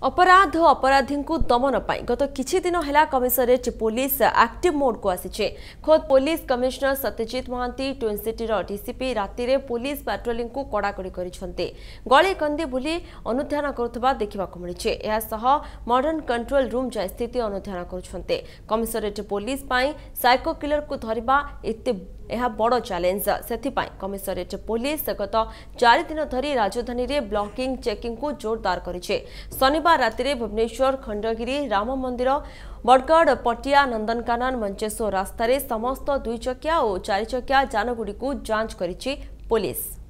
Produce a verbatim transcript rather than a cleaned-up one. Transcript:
अपराध और अपराधी को दमन पाई गत किछि दिन हेला कमिशनरेट पुलिस एक्टिव मोड को आसीचे। खोद police commissioner Satyajit Mohanty twin city DCP राति रे पुलिस पेट्रोलिंग को कड़ाकड़ी करिसंते। गली कंदी बुली अनुध्यान करुवा देखा मिली। मॉडर्न कंट्रोल रूम जा स्थिति अनुध्यान करुछंते। कमिशनरेट पुलिस पाई साइको किलर को धरिबा एते यह बड़ चैलेंज से कमिशनरेट पुलिस गत चार दिन धरी राजधानी रे ब्लॉकिंग चेकिंग को जोरदार करिछे। शनिवार राति रे भुवनेश्वर खंडगिरी राम मंदिर बड़गड़ पटिया नंदनकानन मंचेश्वर रास्तार समस्त दुई चकिया और चारि चकिया जानगुड़ी को जांच करिछि पुलिस।